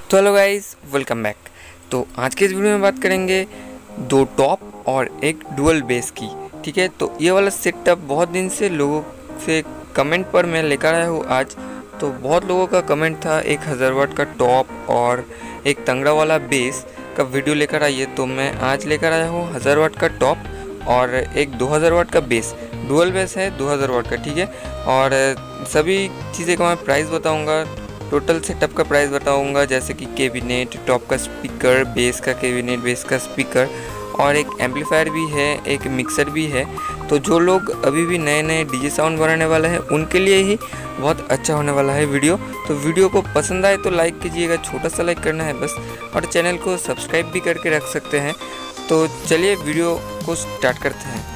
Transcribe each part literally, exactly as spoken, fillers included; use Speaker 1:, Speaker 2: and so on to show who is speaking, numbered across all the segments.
Speaker 1: तो hello guys, welcome back. तो आज के इस वीडियो में बात करेंगे दो टॉप और एक डुअल बेस की। ठीक है, तो ये वाला सेटअप बहुत दिन से लोगों से कमेंट पर मैं लेकर आया हूँ आज। तो बहुत लोगों का कमेंट था एक हज़ार वाट का टॉप और एक तंगड़ा वाला बेस का वीडियो लेकर आइए। तो मैं आज लेकर आया हूँ हज़ार वाट का टॉप और एक दो हज़ार वाट का बेस। डुअल बेस है दो हज़ार वाट का। ठीक है, और सभी चीज़ें का मैं प्राइस बताऊँगा, टोटल सेटअप का प्राइस बताऊंगा, जैसे कि कैबिनेट, टॉप का स्पीकर, बेस का कैबिनेट, बेस का स्पीकर और एक एम्पलीफायर भी है, एक मिक्सर भी है। तो जो लोग अभी भी नए नए डीजे साउंड बनाने वाले हैं उनके लिए ही बहुत अच्छा होने वाला है वीडियो। तो वीडियो को पसंद आए तो लाइक कीजिएगा, छोटा सा लाइक करना है बस, और चैनल को सब्सक्राइब भी करके रख सकते हैं। तो चलिए वीडियो को स्टार्ट करते हैं।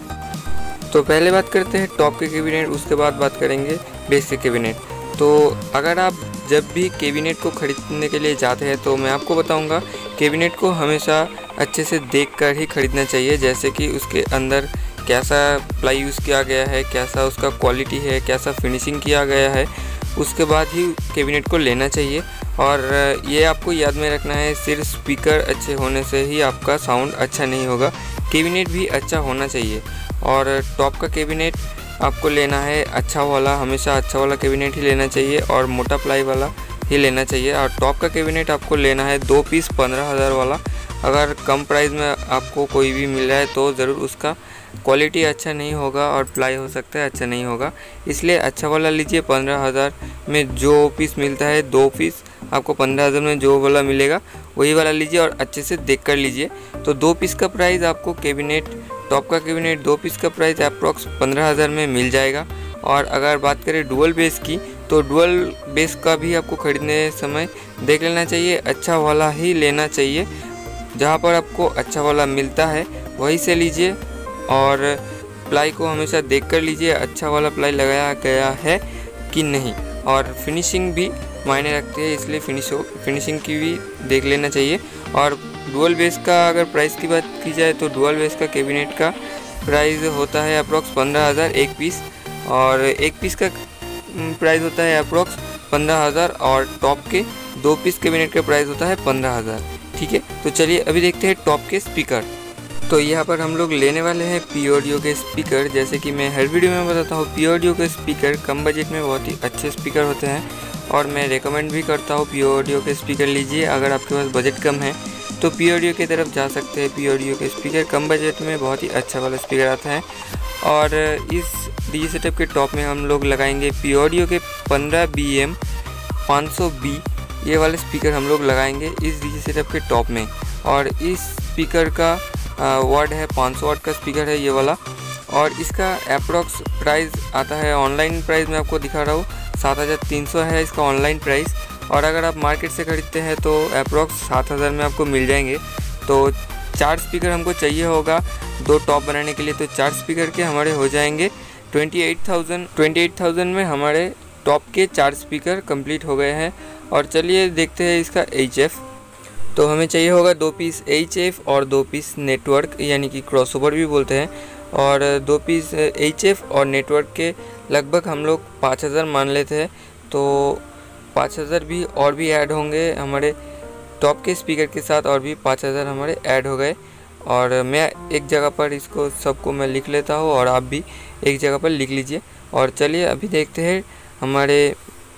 Speaker 1: तो पहले बात करते हैं टॉप के कैबिनेट, उसके बाद बात करेंगे बेस के कैबिनेट। तो अगर आप जब भी कैबिनेट को ख़रीदने के लिए जाते हैं तो मैं आपको बताऊंगा, कैबिनेट को हमेशा अच्छे से देखकर ही ख़रीदना चाहिए, जैसे कि उसके अंदर कैसा प्लाई यूज़ किया गया है, कैसा उसका क्वालिटी है, कैसा फिनिशिंग किया गया है, उसके बाद ही कैबिनेट को लेना चाहिए। और ये आपको याद में रखना है, सिर्फ स्पीकर अच्छे होने से ही आपका साउंड अच्छा नहीं होगा, कैबिनेट भी अच्छा होना चाहिए। और टॉप का कैबिनेट आपको लेना है अच्छा वाला, हमेशा अच्छा वाला कैबिनेट ही लेना चाहिए और मोटा प्लाई वाला ही लेना चाहिए। और टॉप का कैबिनेट आपको लेना है दो पीस पंद्रह हज़ार वाला। अगर कम प्राइस में आपको कोई भी मिल रहा है तो ज़रूर उसका क्वालिटी अच्छा नहीं होगा और प्लाई हो सकता है अच्छा नहीं होगा, इसलिए अच्छा वाला लीजिए। पंद्रह हज़ार में जो पीस मिलता है, दो पीस आपको पंद्रह हज़ार में जो वाला मिलेगा वही वाला लीजिए और अच्छे से देख कर लीजिए। तो दो पीस का प्राइस आपको कैबिनेट, टॉप का कैबिनेट दो पीस का प्राइस अप्रॉक्स पंद्रह हज़ार में मिल जाएगा। और अगर बात करें डुअल बेस की, तो डुअल बेस का भी आपको ख़रीदने समय देख लेना चाहिए, अच्छा वाला ही लेना चाहिए। जहाँ पर आपको अच्छा वाला मिलता है वहीं से लीजिए और प्लाई को हमेशा देख कर लीजिए, अच्छा वाला प्लाई लगाया गया है कि नहीं। और फिनिशिंग भी मायने रखती है, इसलिए फिनिश फिनिशिंग की भी देख लेना चाहिए। और डुअल बेस का अगर प्राइस की बात की जाए तो डुअल बेस का कैबिनेट का प्राइस होता है अप्रॉक्स पंद्रह हज़ार एक पीस, और एक पीस का प्राइस होता है अप्रॉक्स पंद्रह हज़ार, और टॉप के दो पीस कैबिनेट का प्राइस होता है पंद्रह हज़ार। ठीक है, तो चलिए अभी देखते हैं टॉप के स्पीकर। तो यहाँ पर हम लोग लेने वाले हैं पी ऑडियो के स्पीकर। जैसे कि मैं हर वीडियो में बताता हूँ, पी ऑडियो के स्पीकर कम बजट में बहुत ही अच्छे स्पीकर होते हैं और मैं रेकमेंड भी करता हूँ पी ऑडियो के स्पीकर लीजिए। अगर आपके पास बजट कम है तो पी ऑडियो की तरफ जा सकते हैं। पी ऑडियो के स्पीकर कम बजट में बहुत ही अच्छा वाला स्पीकर आता है। और इस डीजे सेटअप के टॉप में हम लोग लगाएंगे पी ऑडियो के पंद्रह बी एम पाँच सौ बी, ये वाले स्पीकर हम लोग लगाएंगे इस डीजे सेटअप के टॉप में। और इस स्पीकर का वाट है पाँच सौ वाट का स्पीकर है ये वाला, और इसका अप्रॉक्स प्राइस आता है, ऑनलाइन प्राइस मैं आपको दिखा रहा हूँ, सात हज़ार तीन सौ है इसका ऑनलाइन प्राइस। और अगर आप मार्केट से ख़रीदते हैं तो अप्रॉक्स सात हज़ार में आपको मिल जाएंगे। तो चार स्पीकर हमको चाहिए होगा दो टॉप बनाने के लिए, तो चार स्पीकर के हमारे हो जाएंगे twenty eight thousand twenty eight thousand में हमारे टॉप के चार स्पीकर कंप्लीट हो गए हैं। और चलिए देखते हैं इसका एच एफ। तो हमें चाहिए होगा दो पीस एच एफ और दो पीस नेटवर्क, यानी कि क्रॉसओवर भी बोलते हैं। और दो पीस एच एफ और नेटवर्क के लगभग हम लोग पाँच हज़ार मान लेते हैं, तो पाँच हज़ार भी और भी ऐड होंगे हमारे टॉप के स्पीकर के साथ, और भी पाँच हज़ार हमारे ऐड हो गए। और मैं एक जगह पर इसको सबको मैं लिख लेता हूँ और आप भी एक जगह पर लिख लीजिए। और चलिए अभी देखते हैं हमारे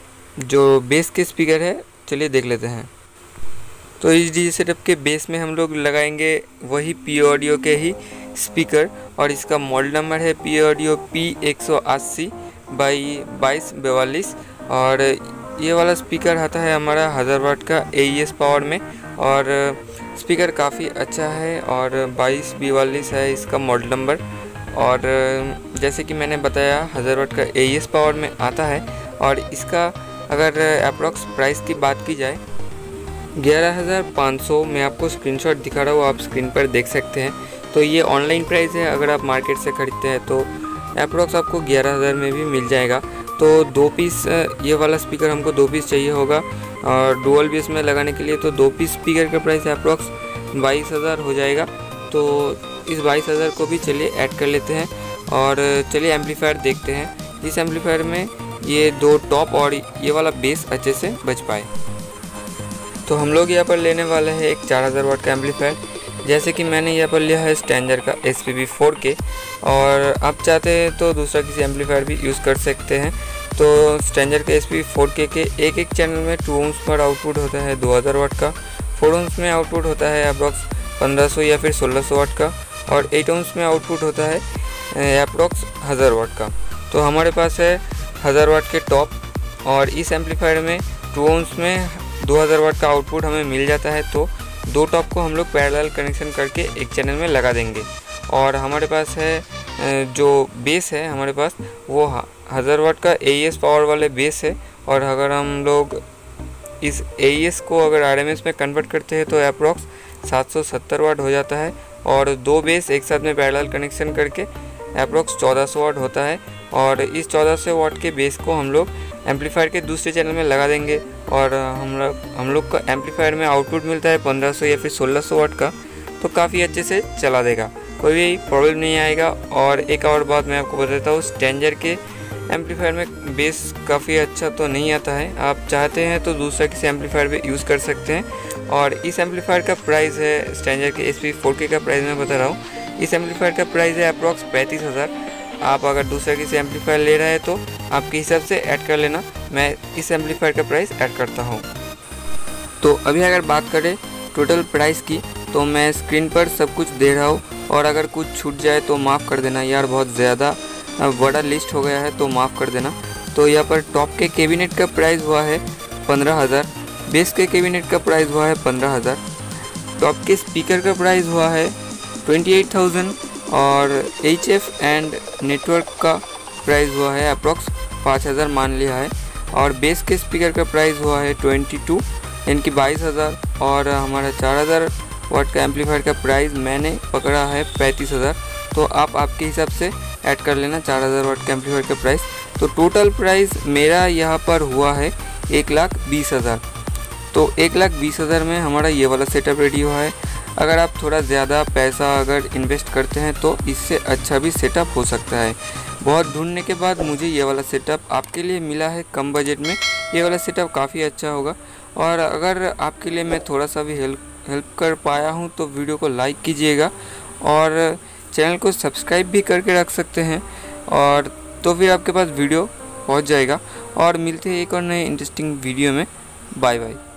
Speaker 1: जो बेस के स्पीकर है, चलिए देख लेते हैं। तो इस डीजे सेटअप के बेस में हम लोग लगाएंगे वही पी ऑडियो के ही स्पीकर, और इसका मॉडल नंबर है पी ऑडियो पी एक सौ अस्सी बाई बाईस बयालीस। और ये वाला स्पीकर आता है हमारा हज़ार वाट का ए ई एस पावर में, और स्पीकर काफ़ी अच्छा है और बाईस बयालीस है इसका मॉडल नंबर। और जैसे कि मैंने बताया हज़ार वाट का ए ई एस पावर में आता है। और इसका अगर अप्रॉक्स प्राइस की बात की जाए ग्यारह हज़ार पाँच सौ, मैं आपको स्क्रीनशॉट दिखा रहा हूँ, आप स्क्रीन पर देख सकते हैं। तो ये ऑनलाइन प्राइस है, अगर आप मार्केट से ख़रीदते हैं तो अप्रॉक्स आपको ग्यारह हज़ार में भी मिल जाएगा। तो दो पीस ये वाला स्पीकर हमको दो पीस चाहिए होगा, और डुअल बेस में लगाने के लिए तो दो पीस स्पीकर का प्राइस अप्रॉक्स बाईस हज़ार हो जाएगा। तो इस बाईस हज़ार को भी चलिए ऐड कर लेते हैं। और चलिए एम्पलीफायर देखते हैं, इस एम्पलीफायर में ये दो टॉप और ये वाला बेस अच्छे से बज पाए। तो हम लोग यहाँ पर लेने वाले हैं एक चार हज़ार वाट का एम्पलीफायर। जैसे कि मैंने यहाँ पर लिया है स्टैंजर का एस पी बी फोर के, और आप चाहते हैं तो दूसरा किसी एम्पलीफायर भी यूज़ कर सकते हैं। तो स्टैंजर के एस पी बी फोर के के एक एक चैनल में टू ओम्स पर आउटपुट होता है दो हज़ार वाट का, फोर ओम्स में आउटपुट होता है अप्रॉक्स पंद्रह सौ या फिर सोलह सौ वाट का, और एट ओम्स में आउटपुट होता है अप्रॉक्स हज़ार वाट का। तो हमारे पास है हज़ार वाट के टॉप, और इस एम्पलीफायर में टू ओम्स में दो हज़ार वाट का आउटपुट हमें मिल जाता है। तो दो टॉप को हम लोग पैरेलल कनेक्शन करके एक चैनल में लगा देंगे। और हमारे पास है जो बेस है, हमारे पास वो हज़ार वाट का ए ई एस पावर वाले बेस है। और अगर हम लोग इस ए ई एस को अगर आर एम एस में कन्वर्ट करते हैं तो अप्रॉक्स सात सौ सत्तर वाट हो जाता है, और दो बेस एक साथ में पैरेलल कनेक्शन करके अप्रॉक्स चौदह सौ वाट होता है। और इस चौदह सौ वाट के बेस को हम लोग एम्पलीफायर के दूसरे चैनल में लगा देंगे, और हम लोग हम लोग का एम्पलीफायर में आउटपुट मिलता है पंद्रह सौ या फिर सोलह सौ वाट का, तो काफ़ी अच्छे से चला देगा, कोई भी प्रॉब्लम नहीं आएगा। और एक और बात मैं आपको बताता हूँ, स्टैंजर के एम्पलीफायर में बेस काफ़ी अच्छा तो नहीं आता है। आप चाहते हैं तो दूसरा किसी एम्पलीफायर भी यूज़ कर सकते हैं। और इस एम्पलीफायर का प्राइस है, स्टैंजर के एस पी फोर के का प्राइस मैं बता रहा हूँ, इस एम्पलीफायर का प्राइस है अप्रॉक्स पैंतीस हज़ार। आप अगर दूसरा किसी एम्पलीफायर ले रहे हैं तो आपके हिसाब से ऐड कर लेना, मैं इस एम्पलीफायर का प्राइस ऐड करता हूँ। तो अभी अगर बात करें टोटल प्राइस की, तो मैं स्क्रीन पर सब कुछ दे रहा हूँ, और अगर कुछ छूट जाए तो माफ़ कर देना यार, बहुत ज़्यादा बड़ा लिस्ट हो गया है तो माफ़ कर देना। तो यहाँ पर टॉप के कैबिनेट का प्राइस हुआ है पंद्रह हज़ार, बेस के कैबिनेट का प्राइस हुआ है पंद्रह हज़ार, टॉप के स्पीकर का प्राइस हुआ है ट्वेंटी एट थाउजेंड, और एच एफ एंड नेटवर्क का प्राइस हुआ है अप्रॉक्स पाँच हज़ार मान लिया है, और बेस के स्पीकर का प्राइस हुआ है ट्वेंटी टू यानी कि बाईस हज़ार, और हमारा चार हज़ार वाट का एम्पलीफायर का प्राइस मैंने पकड़ा है पैंतीस हज़ार। तो आप आपके हिसाब से ऐड कर लेना चार हज़ार वाट का एम्पलीफायर का प्राइस। तो टोटल प्राइस मेरा यहाँ पर हुआ है एक लाख बीस हज़ार। तो एक लाख बीस हज़ार में हमारा ये वाला सेटअप रेडी हुआ है। अगर आप थोड़ा ज़्यादा पैसा अगर इन्वेस्ट करते हैं तो इससे अच्छा भी सेटअप हो सकता है। बहुत ढूंढने के बाद मुझे ये वाला सेटअप आपके लिए मिला है कम बजट में। ये वाला सेटअप काफ़ी अच्छा होगा, और अगर आपके लिए मैं थोड़ा सा भी हेल्प हेल्प कर पाया हूँ तो वीडियो को लाइक कीजिएगा, और चैनल को सब्सक्राइब भी करके रख सकते हैं, और तो फिर आपके पास वीडियो पहुँच जाएगा। और मिलते हैं एक और नए इंटरेस्टिंग वीडियो में। Bye bye.